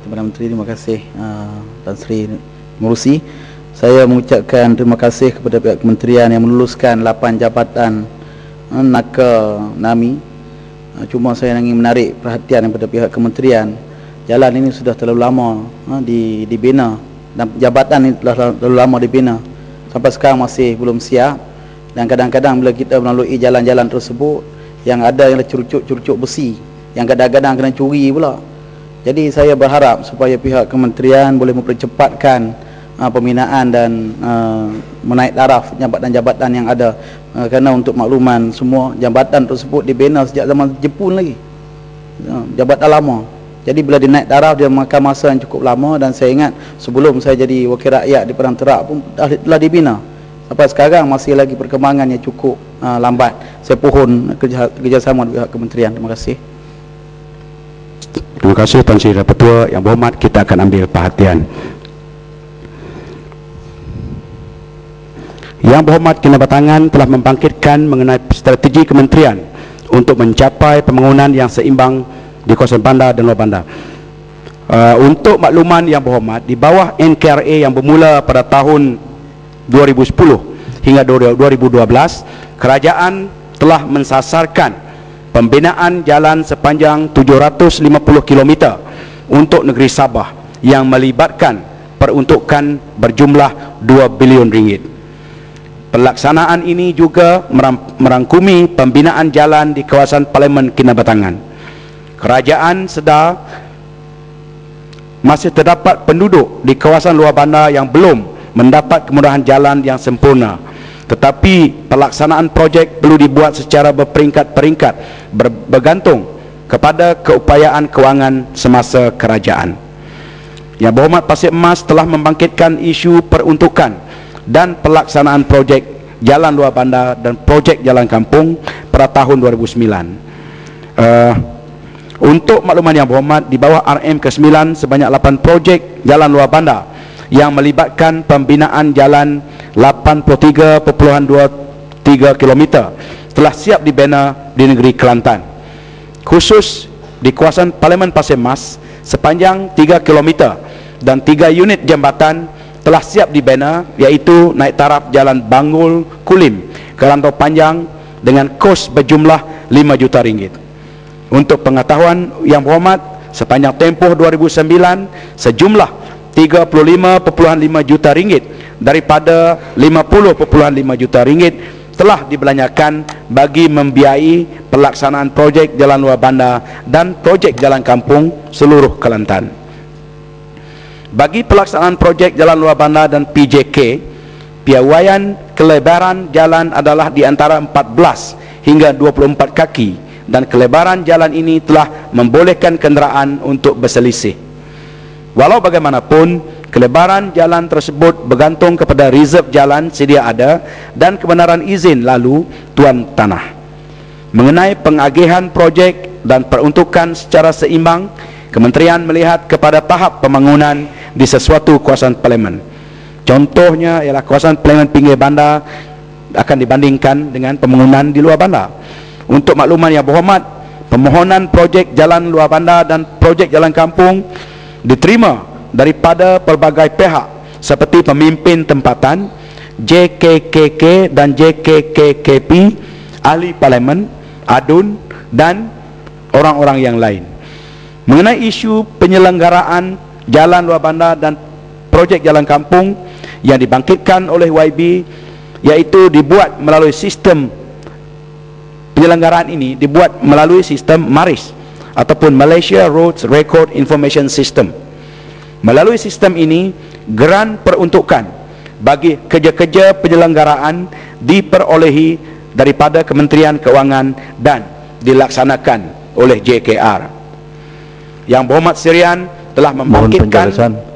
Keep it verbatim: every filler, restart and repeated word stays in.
Perdana Menteri, terima kasih uh, Tan Sri Murusi. Saya mengucapkan terima kasih kepada pihak kementerian yang meluluskan lapan jabatan uh, Naka Nami. Uh, cuma saya ingin menarik perhatian kepada pihak kementerian. Jalan ini sudah terlalu lama uh, di, dibina, dan jabatan ini telah terlalu lama dibina. Sampai sekarang masih belum siap. Dan kadang-kadang bila kita melalui jalan-jalan tersebut, yang ada yang curucuk-curucuk besi, yang kadang-kadang kena curi pula. Jadi saya berharap supaya pihak kementerian boleh mempercepatkan uh, pembinaan dan uh, menaik taraf jabatan-jabatan yang ada, uh, kerana untuk makluman semua, jabatan tersebut dibina sejak zaman Jepun lagi, uh, jabatan lama. Jadi bila dinaik taraf dia memakan masa yang cukup lama, dan saya ingat sebelum saya jadi wakil rakyat di Padang Terap pun dah, telah dibina. Sampai sekarang masih lagi perkembangan yang cukup uh, lambat. Saya pohon kerja, kerjasama dengan pihak kementerian. Terima kasih. Terima kasih Tuan Sri Rapporteur. Yang berhormat, kita akan ambil perhatian. Yang berhormat, Kinabatangan telah membangkitkan mengenai strategi kementerian untuk mencapai pembangunan yang seimbang di kawasan bandar dan luar bandar. Uh, untuk makluman yang berhormat, di bawah N K R A yang bermula pada tahun dua ribu sepuluh hingga dua ribu dua belas, kerajaan telah mensasarkan pembinaan jalan sepanjang tujuh ratus lima puluh kilometer untuk negeri Sabah yang melibatkan peruntukan berjumlah dua bilion ringgit. Pelaksanaan ini juga merangkumi pembinaan jalan di kawasan Parlimen Kinabatangan. Kerajaan sedar masih terdapat penduduk di kawasan luar bandar yang belum mendapat kemudahan jalan yang sempurna. Tetapi pelaksanaan projek perlu dibuat secara berperingkat-peringkat, ber bergantung kepada keupayaan kewangan semasa kerajaan. Yang berhormat, Pasir Emas telah membangkitkan isu peruntukan dan pelaksanaan projek jalan luar bandar dan projek jalan kampung pada tahun dua ribu sembilan. Uh, untuk makluman yang berhormat, di bawah R M ke sembilan sebanyak lapan projek jalan luar bandar yang melibatkan pembinaan jalan lapan puluh tiga perpuluhan dua tiga kilometer telah siap dibina di negeri Kelantan. Khusus di kawasan Parlimen Pasir Mas sepanjang tiga kilometer dan tiga unit jambatan telah siap dibina, iaitu naik taraf jalan Bangul Kulim ke rantau panjang dengan kos berjumlah lima juta ringgit. Untuk pengetahuan yang berhormat, sepanjang tempoh dua ribu sembilan sejumlah tiga puluh lima perpuluhan lima juta ringgit daripada lima puluh perpuluhan lima juta ringgit telah dibelanjakan bagi membiayai pelaksanaan projek jalan luar bandar dan projek jalan kampung seluruh Kelantan. Bagi pelaksanaan projek jalan luar bandar dan P J K, piawaian kelebaran jalan adalah di antara empat belas hingga dua puluh empat kaki, dan kelebaran jalan ini telah membolehkan kenderaan untuk berselisih. Walau bagaimanapun, kelebaran jalan tersebut bergantung kepada reserve jalan sedia ada dan kebenaran izin lalu tuan tanah. Mengenai pengagihan projek dan peruntukan secara seimbang, kementerian melihat kepada tahap pembangunan di sesuatu kawasan parlimen. Contohnya ialah kawasan parlimen pinggir bandar akan dibandingkan dengan pembangunan di luar bandar. Untuk makluman yang berhormat, permohonan projek jalan luar bandar dan projek jalan kampung diterima daripada pelbagai pihak seperti pemimpin tempatan, J K K K dan J K K K P, ahli parlimen, adun dan orang-orang yang lain. Mengenai isu penyelenggaraan jalan luar bandar dan projek jalan kampung yang dibangkitkan oleh Y B, iaitu dibuat melalui sistem penyelenggaraan ini dibuat melalui sistem MARIS ataupun Malaysia Roads Record Information System. Melalui sistem ini, geran peruntukan bagi kerja-kerja penyelenggaraan diperolehi daripada Kementerian Keuangan dan dilaksanakan oleh J K R. Yang berhormat sekalian telah membangkitkan